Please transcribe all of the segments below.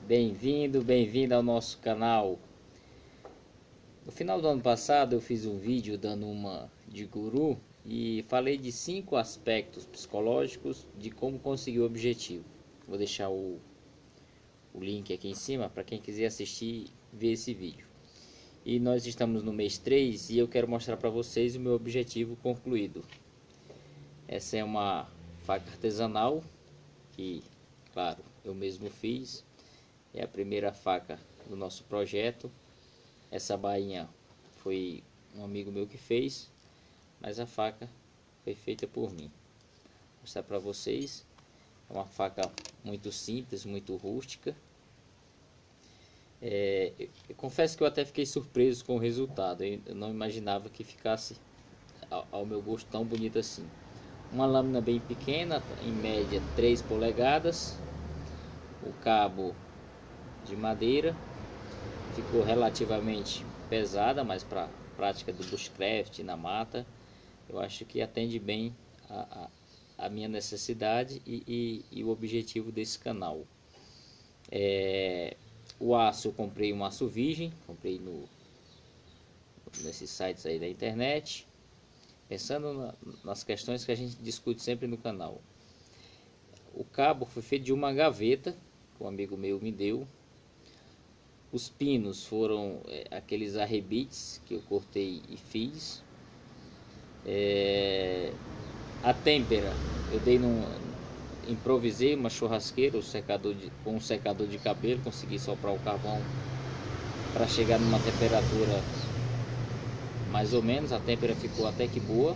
Bem-vindo ao nosso canal. No final do ano passado eu fiz um vídeo dando uma de guru e falei de 5 aspectos psicológicos de como conseguir o objetivo. Vou deixar o link aqui em cima para quem quiser assistir e ver esse vídeo. E nós estamos no mês 3 e eu quero mostrar para vocês o meu objetivo concluído. Essa é uma faca artesanal que, claro, eu mesmo fiz. É a primeira faca do nosso projeto. Essa bainha foi um amigo meu que fez, mas a faca foi feita por mim. Vou mostrar para vocês. É uma faca muito simples, muito rústica. Eu confesso que eu até fiquei surpreso com o resultado. Eu não imaginava que ficasse ao meu gosto tão bonito assim. Uma lâmina bem pequena, em média 3 polegadas. O cabo de madeira, ficou relativamente pesada, mas para prática do bushcraft na mata eu acho que atende bem a minha necessidade e o objetivo desse canal. O aço, eu comprei um aço virgem, comprei nesses sites aí da internet, pensando nas questões que a gente discute sempre no canal. O cabo foi feito de uma gaveta que um amigo meu me deu. Os pinos foram aqueles arrebites que eu cortei e fiz. A têmpera eu improvisei uma churrasqueira, com um secador de cabelo, consegui soprar o carvão para chegar numa temperatura mais ou menos. A têmpera ficou até que boa.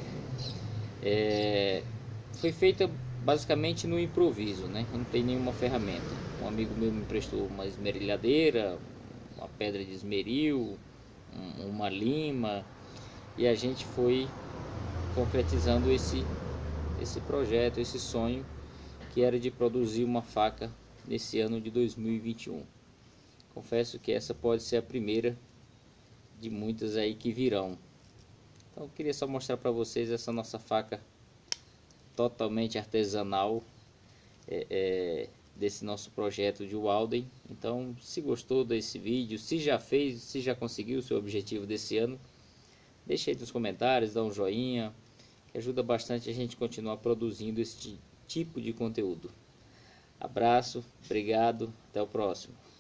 Foi feita basicamente no improviso, né? Não tem nenhuma ferramenta. Um amigo meu me emprestou uma esmerilhadeira, uma pedra de esmeril, uma lima, e a gente foi concretizando esse projeto, esse sonho, que era de produzir uma faca nesse ano de 2021. Confesso que essa pode ser a primeira de muitas aí que virão. Então eu queria só mostrar para vocês essa nossa faca totalmente artesanal, desse nosso projeto de Walden. Então, se gostou desse vídeo, se já conseguiu o seu objetivo desse ano, deixa aí nos comentários, dá um joinha, que ajuda bastante a gente continuar produzindo esse tipo de conteúdo. Abraço, obrigado, até o próximo.